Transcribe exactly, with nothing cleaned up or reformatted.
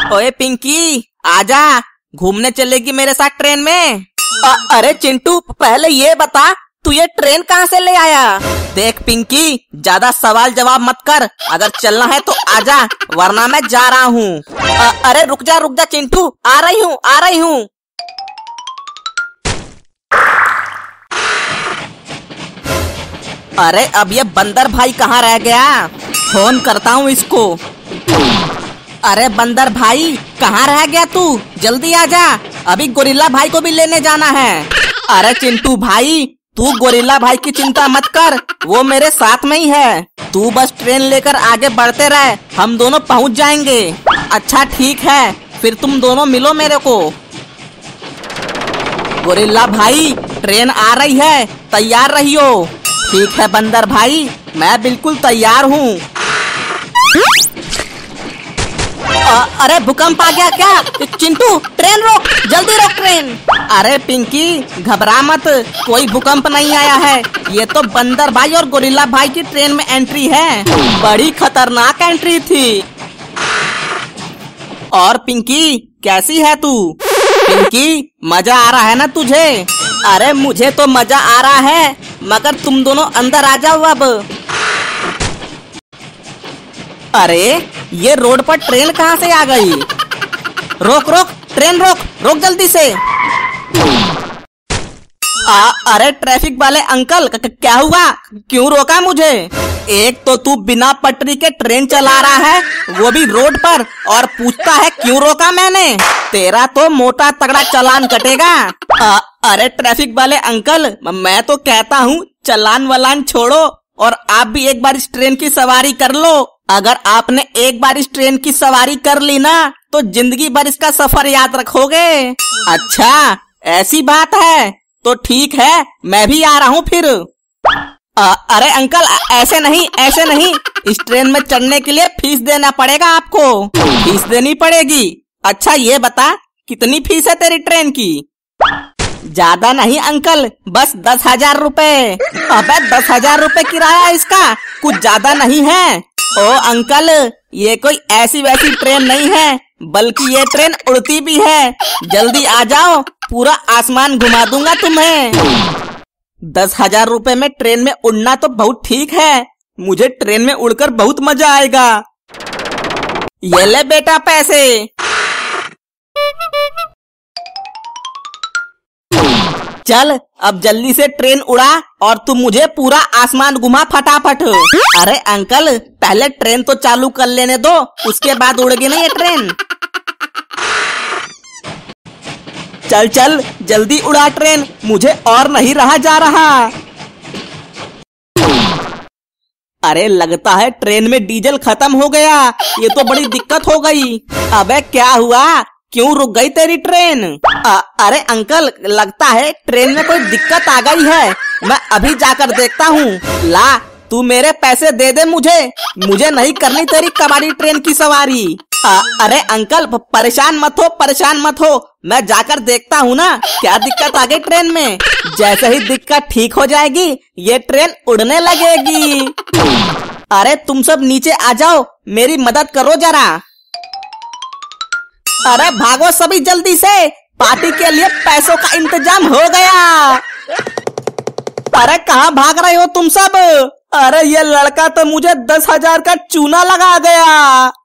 ओए पिंकी, आजा, घूमने चलेगी मेरे साथ ट्रेन में। अ, अरे चिंटू, पहले ये बता तू ये ट्रेन कहाँ से ले आया? देख पिंकी, ज्यादा सवाल जवाब मत कर, अगर चलना है तो आजा, वरना मैं जा रहा हूँ। अरे रुक जा रुक जा चिंटू, आ रही हूँ आ रही हूँ। अरे अब ये बंदर भाई कहाँ रह गया? फोन करता हूँ इसको। अरे बंदर भाई, कहाँ रह गया तू? जल्दी आजा, अभी गोरिल्ला भाई को भी लेने जाना है। अरे चिंटू भाई, तू गोरिल्ला भाई की चिंता मत कर, वो मेरे साथ में ही है। तू बस ट्रेन लेकर आगे बढ़ते रहे, हम दोनों पहुंच जाएंगे। अच्छा ठीक है, फिर तुम दोनों मिलो मेरे को। गोरिल्ला भाई, ट्रेन आ रही है, तैयार रहियो। ठीक है बंदर भाई, मैं बिल्कुल तैयार हूँ। अरे भूकंप आ गया क्या? चिंटू ट्रेन रोक, जल्दी रोक ट्रेन। अरे पिंकी घबरा मत, कोई भूकंप नहीं आया है, ये तो बंदर भाई और गोरिल्ला भाई की ट्रेन में एंट्री है। बड़ी खतरनाक एंट्री थी। और पिंकी कैसी है तू? पिंकी मजा आ रहा है ना तुझे? अरे मुझे तो मजा आ रहा है, मगर तुम दोनों अंदर आ जाओ अब। अरे ये रोड पर ट्रेन कहाँ से आ गई? रोक रोक ट्रेन रोक, रोक जल्दी से। आ, अरे ट्रैफिक वाले अंकल, क्या हुआ? क्यों रोका मुझे? एक तो तू बिना पटरी के ट्रेन चला रहा है, वो भी रोड पर, और पूछता है क्यों रोका मैंने? तेरा तो मोटा तगड़ा चालान कटेगा। आ, अरे ट्रैफिक वाले अंकल, मैं तो कहता हूँ चालान वालान छोड़ो और आप भी एक बार इस ट्रेन की सवारी कर लो। अगर आपने एक बार इस ट्रेन की सवारी कर ली ना, तो जिंदगी भर इसका सफर याद रखोगे। अच्छा ऐसी बात है, तो ठीक है, मैं भी आ रहा हूँ फिर। आ, अरे अंकल ऐसे नहीं ऐसे नहीं, इस ट्रेन में चढ़ने के लिए फीस देना पड़ेगा आपको। फीस देनी पड़ेगी? अच्छा ये बता कितनी फीस है तेरी ट्रेन की? ज्यादा नहीं अंकल, बस दस हजार रुपए। अबे दस हजार रुपए किराया इसका, कुछ ज्यादा नहीं है? ओ अंकल, ये कोई ऐसी वैसी ट्रेन नहीं है, बल्कि ये ट्रेन उड़ती भी है। जल्दी आ जाओ, पूरा आसमान घुमा दूंगा तुम्हें। दस हजार रुपए में ट्रेन में उड़ना तो बहुत ठीक है, मुझे ट्रेन में उड़कर बहुत मजा आएगा। ये ले बेटा पैसे। चल अब जल्दी से ट्रेन उड़ा और तू मुझे पूरा आसमान घुमा फटाफट। अरे अंकल पहले ट्रेन तो चालू कर लेने दो, उसके बाद उड़ेगी ना ये ट्रेन। चल चल जल्दी उड़ा ट्रेन, मुझे और नहीं रहा जा रहा। अरे लगता है ट्रेन में डीजल खत्म हो गया, ये तो बड़ी दिक्कत हो गई। अबे क्या हुआ, क्यों रुक गई तेरी ट्रेन? आ, अरे अंकल लगता है ट्रेन में कोई दिक्कत आ गई है, मैं अभी जाकर देखता हूँ। ला तू मेरे पैसे दे दे मुझे, मुझे नहीं करनी तेरी कबाड़ी ट्रेन की सवारी। आ, अरे अंकल परेशान मत हो परेशान मत हो, मैं जाकर देखता हूँ ना क्या दिक्कत आ गई ट्रेन में। जैसे ही दिक्कत ठीक हो जाएगी ये ट्रेन उड़ने लगेगी। अरे तुम सब नीचे आ जाओ, मेरी मदद करो जरा। अरे भागो सभी जल्दी से, पार्टी के लिए पैसों का इंतजाम हो गया। अरे कहाँ भाग रहे हो तुम सब? अरे ये लड़का तो मुझे दस हजार का चूना लगा गया।